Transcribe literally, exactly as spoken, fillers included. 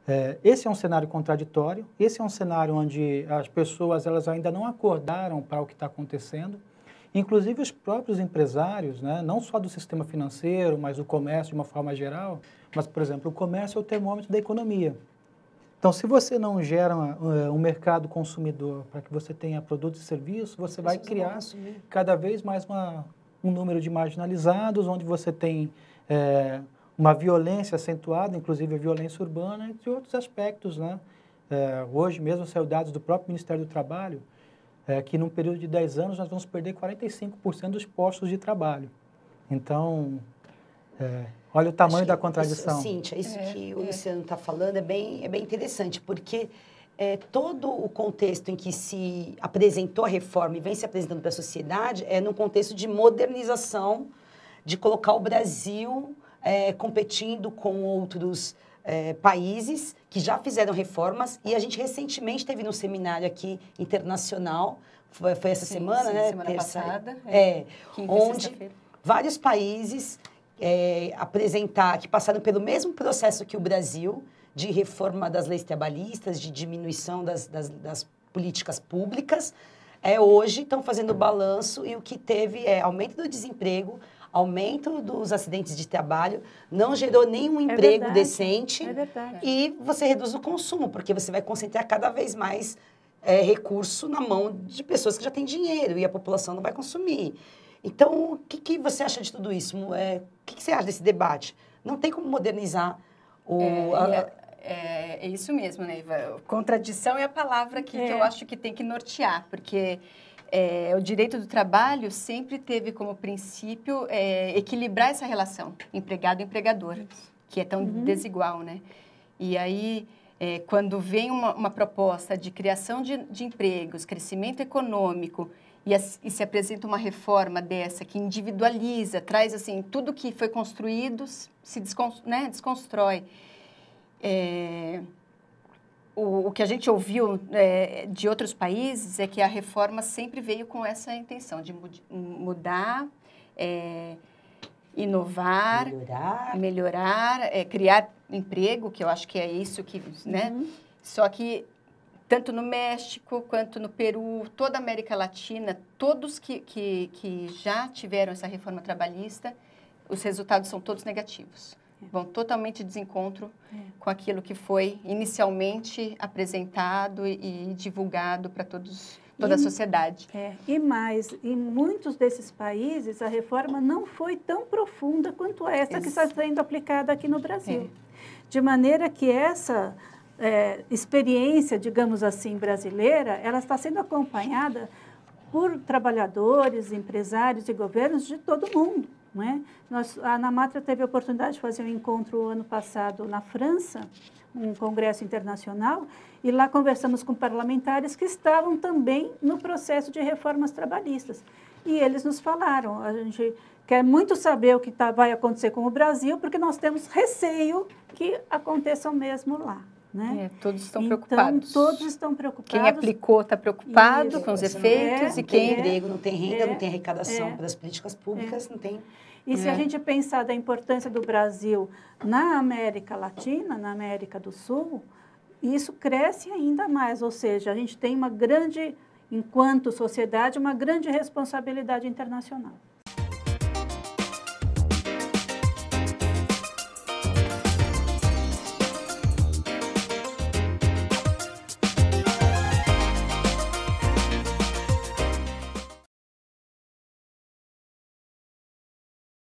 É, esse é um cenário contraditório, esse é um cenário onde as pessoas elas ainda não acordaram para o que está acontecendo. Inclusive os próprios empresários, né, não só do sistema financeiro, mas do comércio de uma forma geral, mas, por exemplo, o comércio é o termômetro da economia. Então, se você não gera uh, um mercado consumidor para que você tenha produtos e serviços, você vai criar cada vez mais uma, um número de marginalizados, onde você tem é, uma violência acentuada, inclusive a violência urbana, entre outros aspectos, né? É, hoje mesmo saiu dados do próprio Ministério do Trabalho, é, que num período de dez anos nós vamos perder quarenta e cinco por cento dos postos de trabalho. Então, é, olha o tamanho da contradição. Isso, Cíntia, isso é, que o é. Luciano está falando é bem, é bem interessante, porque é, todo o contexto em que se apresentou a reforma e vem se apresentando para a sociedade é num contexto de modernização, de colocar o Brasil é, competindo com outros é, países que já fizeram reformas, e a gente recentemente teve num seminário aqui internacional, foi, foi essa sim, semana, sim, né? Semana Terça, passada. É, é onde vários países é, apresentar, que passaram pelo mesmo processo que o Brasil, de reforma das leis trabalhistas, de diminuição das, das, das políticas públicas, é, hoje estão fazendo balanço, e o que teve é aumento do desemprego, aumento dos acidentes de trabalho, não gerou nenhum emprego é verdade, decente é verdade. E você reduz o consumo, porque você vai concentrar cada vez mais é, recurso na mão de pessoas que já têm dinheiro e a população não vai consumir. Então, o que, que você acha de tudo isso? É, o que, que você acha desse debate? Não tem como modernizar o... É, a, é, é, é isso mesmo, né, Iva? Contradição é a palavra que, é. que eu acho que tem que nortear, porque... É, o direito do trabalho sempre teve como princípio é, equilibrar essa relação empregado-empregador, que é tão uhum. desigual, né? E aí, é, quando vem uma, uma proposta de criação de, de empregos, crescimento econômico, e, a, e se apresenta uma reforma dessa que individualiza, traz assim, tudo que foi construído se descon, né, desconstrói. É, O, o que a gente ouviu é, de outros países é que a reforma sempre veio com essa intenção de mud, mudar, é, inovar, melhorar, melhorar é, criar emprego, que eu acho que é isso que... Né? Uhum. Só que tanto no México quanto no Peru, toda a América Latina, todos que, que, que já tiveram essa reforma trabalhista, os resultados são todos negativos. Vão totalmente de desencontro é. com aquilo que foi inicialmente apresentado e, e divulgado para todos, toda e, a sociedade. É, e mais, em muitos desses países, a reforma não foi tão profunda quanto essa Ex- que está sendo aplicada aqui no Brasil. É. De maneira que essa é, experiência, digamos assim, brasileira, ela está sendo acompanhada por trabalhadores, empresários e governos de todo mundo. Não é? Nós, a Anamatra teve a oportunidade de fazer um encontro ano passado na França, um congresso internacional, e lá conversamos com parlamentares que estavam também no processo de reformas trabalhistas. E eles nos falaram, a gente quer muito saber o que tá, vai acontecer com o Brasil, porque nós temos receio que aconteça o mesmo lá. Né? É, todos estão então, preocupados. Todos estão preocupados. Quem aplicou está preocupado Isso, com os efeitos é, e quem... Não tem emprego, não tem renda, é, não tem arrecadação é, para as políticas públicas, é. não tem... E se é. a gente pensar da importância do Brasil na América Latina, na América do Sul, isso cresce ainda mais. Ou seja, a gente tem uma grande, enquanto sociedade, uma grande responsabilidade internacional.